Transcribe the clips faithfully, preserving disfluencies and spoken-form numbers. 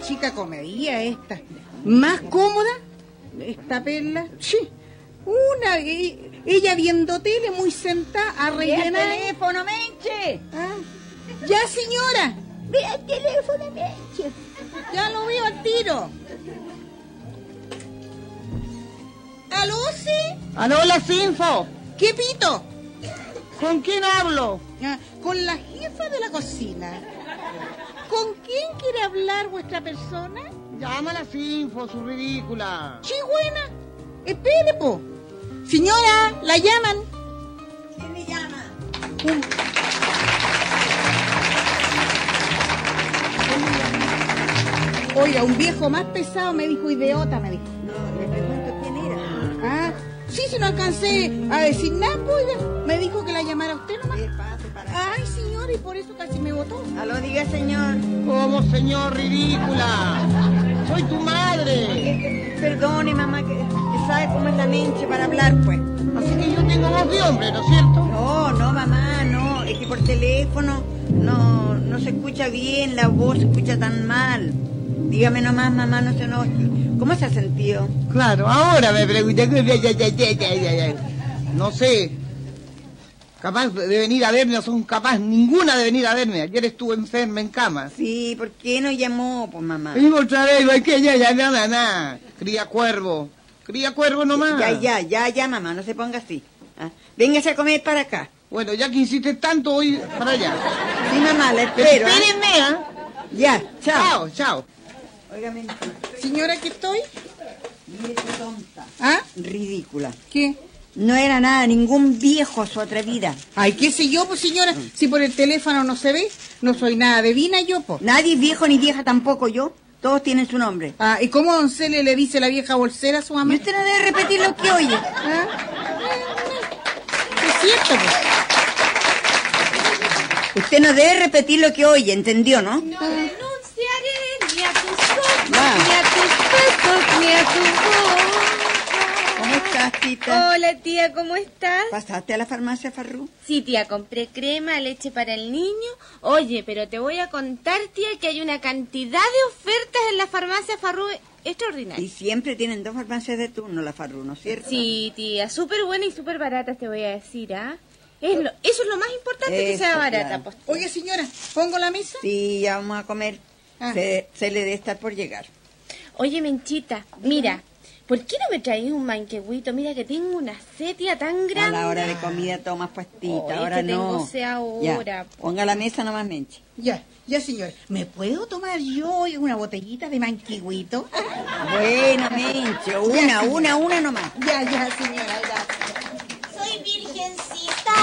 chica comedia esta. ¿Más cómoda? Esta perla. Sí. Una, e- ella viendo tele muy sentada a rellenar. ¡El teléfono, Menche! Ah, ya, señora. ¡Ve el teléfono, Menche! Ya lo veo al tiro. ¿Aló, sí? ¡Aló, la Sinfo! ¿Qué pito? ¿Con quién hablo? Ah, con la jefa de la cocina. ¿Con quién quiere hablar vuestra persona? Llama a la Sinfo, su ridícula. Chigüena. Espere, po. Señora, la llaman. ¿Quién me llama? Un... Oiga, un viejo más pesado me dijo idiota, me dijo. No, le pregunto quién era. Ah, sí, si no alcancé a decir nada, pues, oiga, me dijo que la llamara a usted nomás. ¿Qué pase para acá? Ay, señor, y por eso casi me votó. Aló, diga, señor. ¿Cómo, señor, ridícula? Soy tu madre. Eh, eh, Perdone, mamá, que, que sabe cómo es la Menche para hablar, pues. Así que yo tengo voz de hombre, ¿no es cierto? No, no, mamá, no. Es que por teléfono no, no se escucha bien, la voz se escucha tan mal. Dígame nomás, mamá, no se enoje. ¿Cómo se ha sentido? Claro, ahora me pregunté. No sé. Capaz de venir a verme, o son capaz ninguna de venir a verme. Ayer estuve enferma en cama. Sí, ¿por qué no llamó, pues, mamá? Y otra vez, no es que ya, ya, nada, nada. Cría cuervo. Cría cuervo nomás. Ya, ya, ya, ya, mamá, no se ponga así. ¿Ah? Véngase a comer para acá. Bueno, ya que insistes tanto, voy para allá. Sí, mamá, la espero. ¿Ah? Espérenme, ¿ah? Ya, chao. Chao, chao. Óigame, Señora, ¿qué estoy? mire qué tonta. ¿Ah? Ridícula. ¿Qué? No era nada, ningún viejo su atrevida. Ay, qué sé yo, pues, señora. Si por el teléfono no se ve, no soy nada divina yo, pues. Nadie es viejo ni vieja tampoco yo. Todos tienen su nombre. Ah, ¿y cómo don Cele le dice la vieja bolsera a su mamá? Y usted no debe repetir lo que oye. ¿Ah? Es cierto, pues. Usted no debe repetir lo que oye, ¿entendió, no? No renunciaré ni a tus ojos, Va. ni a tus besos, ni a tu voz. ¿Cómo estás, tita? Hola, tía, ¿cómo estás? ¿Pasaste a la farmacia, Farrú? Sí, tía, compré crema, leche para el niño. Oye, pero te voy a contar, tía, que hay una cantidad de ofertas en la farmacia Farrú extraordinaria. Y siempre tienen dos farmacias de turno, la Farrú, ¿no es cierto? Sí, tía, súper buenas y súper baratas, te voy a decir, ¿ah? Es lo- eso es lo más importante, que Eso, sea barata. claro. Pues, tía. Oye, señora, ¿pongo la mesa? Sí, ya vamos a comer. Ah. Se, se le debe estar por llegar. Oye, Menchita, mira, ¿por qué no me traes un manquehuito? Mira que tengo una setia tan grande. A la hora de comida tomas puestita, Oye, ahora que no. tengo sed ahora. Ya, ponga la mesa nomás, Menche. Ya, ya, señora. ¿Me puedo tomar yo una botellita de manquigüito? Bueno, Menche, una, una, una nomás. Ya, ya, señora, gracias. Soy virgencita,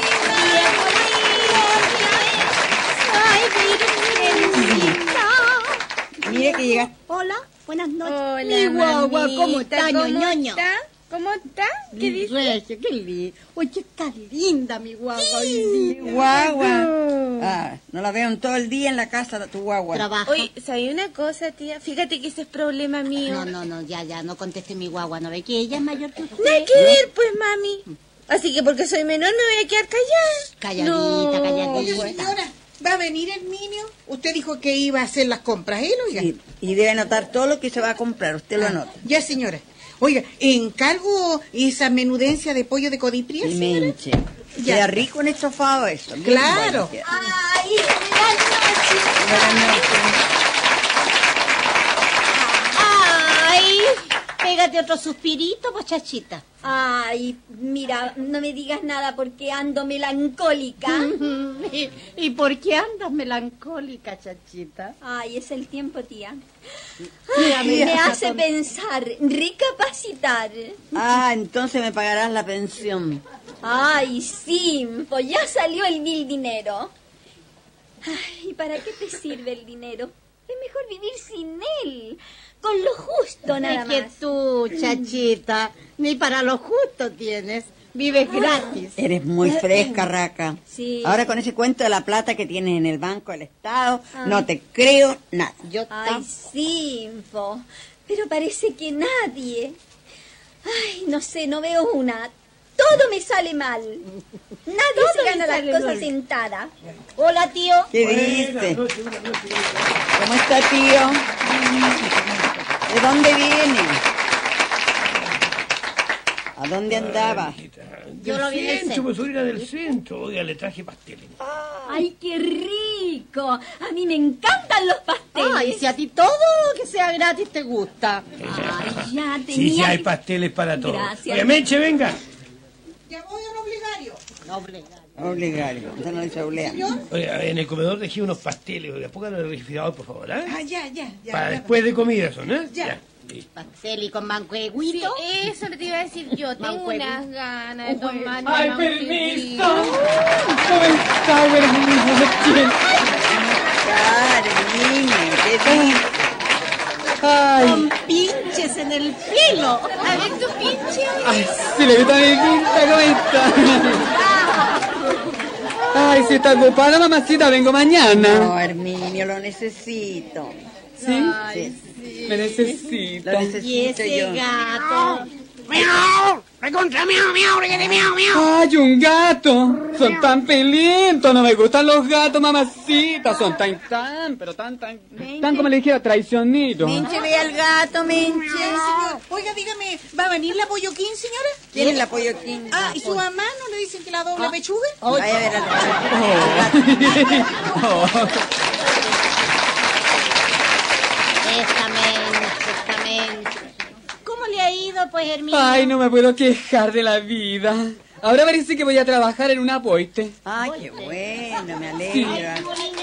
Mire que llegaste. Hola, buenas noches. Hola, Mi guagua, mamita, ¿cómo está, ¿cómo ñoño? está? ¿Cómo está? ¿Qué dice? Recio, qué lindo. Oye, está linda mi guagua hoy día. Guagua. Ah, no la veo en todo el día en la casa, tu guagua. Trabaja. Oye, ¿sabes una cosa, tía? Fíjate que ese es problema mío. No, no, no, ya, ya, no conteste mi guagua, ¿no ve que ella es mayor que usted? Nada que ver, pues, mami. Así que porque soy menor me voy a quedar callada. Calladita, No. calladita. Oye, señora, ¿va a venir el niño? Usted dijo que iba a hacer las compras, ¿eh, oiga? Sí, y debe anotar todo lo que se va a comprar, usted lo anota. Ya, señora. Oiga, ¿encargo esa menudencia de pollo de codipria, Y señora? Menche. Ya. Queda rico en estofado eso. bien Claro. bueno queda. Ay, buenas noches. Buenas noches. Ay, pégate otro suspirito, muchachita. Ay, mira, no me digas nada porque ando melancólica. ¿Y, y por qué andas melancólica, chachita? Ay, es el tiempo, tía. Mira, Ay, mira, me hace con- pensar, recapacitar. Ah, entonces me pagarás la pensión. Ay, sí, pues ya salió el mil dinero. Ay, ¿y para qué te sirve el dinero? Es mejor vivir sin él, con lo justo nada Es que más. tú, chachita, ni para lo justo tienes. Vives gratis. Eres muy fresca, Raca. Sí. Ahora con ese cuento de la plata que tienes en el Banco del Estado, Ah. no te creo nada. Yo Ay, sí, Info, pero parece que nadie. Ay, no sé, no veo una. Todo me sale mal. Nadie se me gana las sale cosas mal. sentada. Hola, tío. ¿Qué dice? ¿Cómo está, tío? ¿De dónde viene? ¿A dónde andaba? Yo lo vi en el centro, centro. pues sobrina del centro. Oiga, le traje pasteles. ¡Ay, qué rico! A mí me encantan los pasteles. Ay, si a ti todo que sea gratis te gusta. Ay, ya tenía... Sí, sí, hay que- pasteles para todos. Gracias. Oiga, Meche, venga. Ya voy al obligario. No, obligado. Obligario, esa no se oblea. Oiga, en el comedor dejé unos pasteles. Oiga, pónganlo en el refrigerador, por favor, ¿eh? Ah, ya, ya, ya. Para ya. después de comida son, ¿eh? Ya. Sí. Pastel y con banco de Sí, guito. eso le te iba a decir yo. Tengo Mancuerna. unas ganas de tomar. ¡Ay, permiso! ¿Cómo está, permiso? Claro, niño, qué rico. ¡Ay! Pinches en el pelo. A ver tu pinche. ¡Ay, si le gusta mi pinta! ¿Cómo está? ¡Ay, si está ocupada, mamacita, vengo mañana! No, Herminio, lo necesito. ¿Sí? Sí, Me necesito. lo Y necesito ese yo. gato. ¡Miau! ¡Recontra miau, miau, requete, miau, miau! ¡Ay, un gato! Son tan pelientos, no me gustan los gatos, mamacita. Son tan, tan, pero tan, tan, tan como le dijera, traicionitos. Menche, ve al gato, Menche. Señor, oiga, dígame, ¿va a venir la Polloquín, señora? ¿Quién es la polloquín? Ah, ¿y su mamá no le dicen que la doble pechuga? Vaya a ver al gato. Exactamente, exactamente. ¿Cómo le ha ido, pues, Herminio? Ay, no me puedo quejar de la vida. Ahora parece que voy a trabajar en una boite. Ay, qué bueno, me alegra.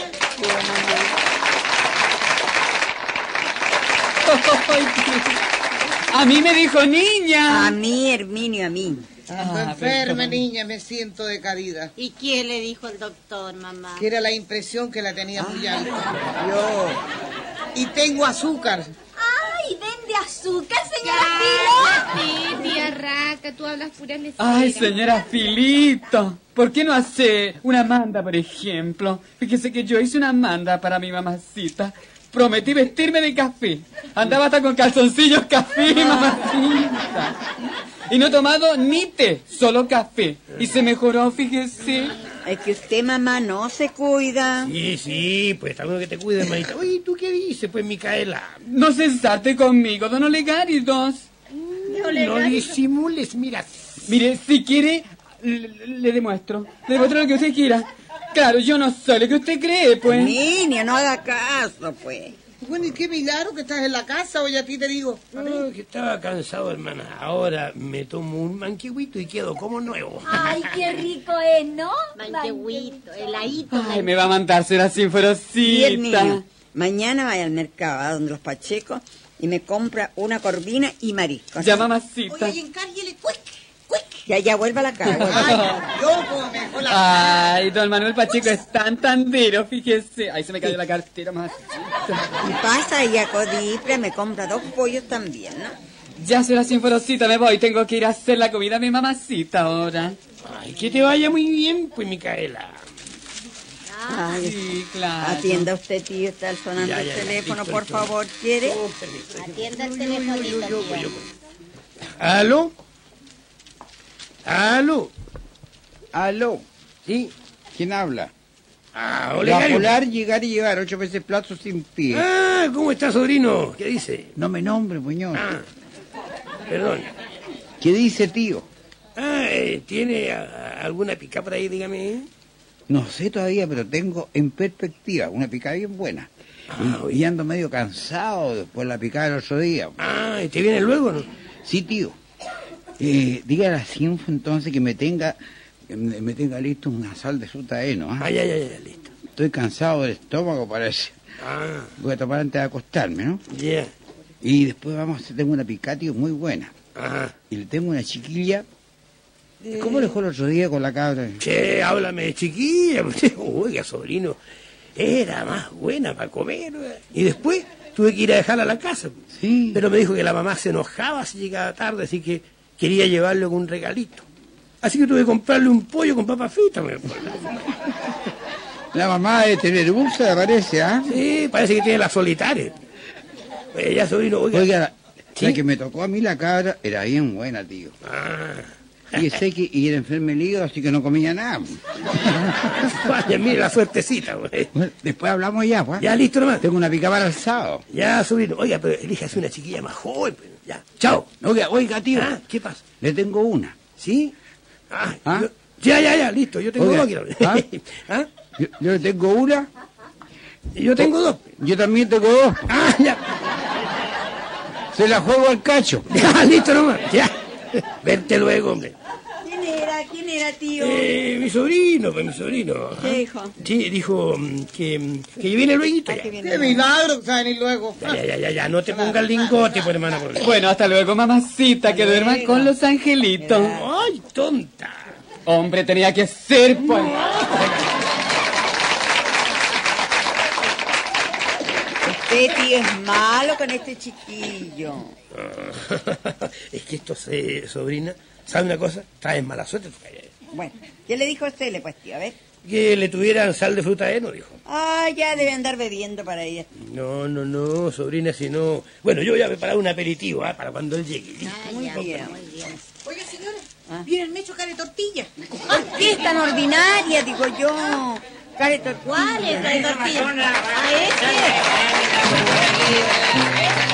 A mí me dijo A niña. mí, Herminio, a mí. Ando enferma, niña, me siento decadida. ¿Y quién le dijo el doctor, mamá? Que era la impresión que la tenía muy alta. Yo. Y tengo azúcar. ¡Ay, vende azúcar, señora Filo! Sí, tía Raca, tú hablas puras leceras. Ay, señora Filito, ¿por qué no hace una manda, por ejemplo? Fíjese que yo hice una manda para mi mamacita. Prometí vestirme de café. Andaba hasta con calzoncillos café, mamacita. Y no he tomado ni té, solo café. Y se mejoró, fíjese. Es que usted, mamá, no se cuida. Sí, sí, pues está bueno que te cuides, manita. Oye, ¿tú qué dices, pues, Micaela? No se sarte conmigo, don Olegáridos. No disimules, mira. Mire, si quiere, le, le demuestro. Le demuestro lo que usted quiera. Claro, yo no soy lo que usted cree, pues. Niña, no haga caso, pues. Bueno, ¿y qué milagro que estás en la casa? Oye, a ti te digo. No, que estaba cansado, hermana. Ahora me tomo un manquehuito y quedo como nuevo. ¡Ay, qué rico es, ¿no? Manquehuito, heladito. Ay, me va a mandar ser así, Y el ferocita. niño, mañana vaya al mercado, a donde los Pachecos, y me compra una corvina y mariscos. Ya, mamacita. Oye, y encárguele, cuic, cuic. Que allá vuelva a la casa. Ay, yo pues mejor la... Ay, don Manuel Pacheco es tan tandero, fíjese. Ay, se me cayó la cartera, más. Y pasa y a Codipre me compra dos pollos también, ¿no? Ya será sin ferocita, me voy. Tengo que ir a hacer la comida a mi mamacita ahora. Ay, que te vaya muy bien, pues, Micaela. Ay, Sí, claro. atienda usted, tío, está sonando Ya, el ya, ya, teléfono, listo, por listo. favor, ¿quiere? Oh, permiso. Atienda el telefonito, tío. ¿Aló? ¿Aló? Aló, Sí. ¿quién habla? Ah, La Olegario. Polar, llegar y llegar, ocho veces plazo sin pie. Ah, ¿cómo está, sobrino? ¿Qué dice? No me nombre, muñoz. Ah, perdón. ¿Qué dice, tío? Ah, eh, ¿tiene ah, alguna pica por ahí, dígame? No sé todavía, pero tengo en perspectiva una picada bien buena. Ah, y, y ando medio cansado después de la picada del otro día. Ah, ¿y te viene luego, no? Sí, tío. Eh, dígale a Cienfo entonces que me tenga que me me tenga listo una sal de sutaeno. ¿Ah? Ah, ya, ya, ya, listo. Estoy cansado del estómago, parece. Ah, Voy a tomar antes de acostarme, ¿no? ya. Y después vamos a hacer, tengo una picada, tío, muy buena. Ajá. Y le tengo una chiquilla. ¿Cómo le dejó el otro día con la cabra? Che, háblame de chiquilla. Oiga, sobrino, era más buena para comer. ¿eh? Y después tuve que ir a dejarla a la casa. Sí. Pero me dijo que la mamá se enojaba si llegaba tarde, así que quería llevarle un regalito. Así que tuve que comprarle un pollo con papas fritas. me acuerdo. La mamá de tener bursa, parece, ¿ah? Sí, parece que tiene la solitaria. Oye, ya, sobrino, oiga. Oiga, la, ¿Sí? la que me tocó a mí la cabra era bien buena, tío. Ah, Fíjese que y era enfermo el hígado, así que no comía nada. Vaya, mire la suertecita, güey. Bueno, después hablamos ya, pues. Ya, listo nomás. Tengo una picabara al sábado. Ya, sobrino. Oiga, pero elíjase una chiquilla más joven. Pues. Ya, chao. Oiga, oiga, tío. Ah, ¿qué pasa? Le tengo una. ¿Sí? Ah, ¿Ah? yo- ya, ya, ya, listo. Yo tengo Oiga, dos. quiero- ¿ah? ¿Ah? Yo, yo le tengo una. Y yo tengo dos. Yo también tengo dos. Ah, ya. Se la juego al cacho. Ya, listo nomás. Ya. Verte luego, hombre. ¿Quién era? ¿Quién era, tío? Eh, mi sobrino, pues mi sobrino. ¿Qué dijo? Sí, dijo mm, que, mm, que viene luego. Ya. que viene. ¡Qué milagro que saben ir luego! Ya, ya, ya, ya, ya, no te pongas lingote, pues, hermana. Por... Bueno, hasta luego, mamacita, que duerma con los angelitos. Ay, tonta. Hombre, tenía que ser, pues. Usted, tío, es malo con este chiquillo. Es que esto se, sobrina, ¿sabe una cosa? Traen mala suerte. Bueno, ¿qué le dijo usted, pues, tío? A ver. Que le tuvieran sal de fruta heno, dijo. Ah, ya debe andar bebiendo para ella. No, no, no, sobrina, si no... Bueno, yo voy a preparar un aperitivo, ¿ah? Para cuando él llegue. Muy bien. Oiga, señora, Ah. viene el mecho care tortilla. ¿Por qué es tan ordinaria, digo yo? Care tortilla. ¿Cuál es la tortilla? ¿A ese?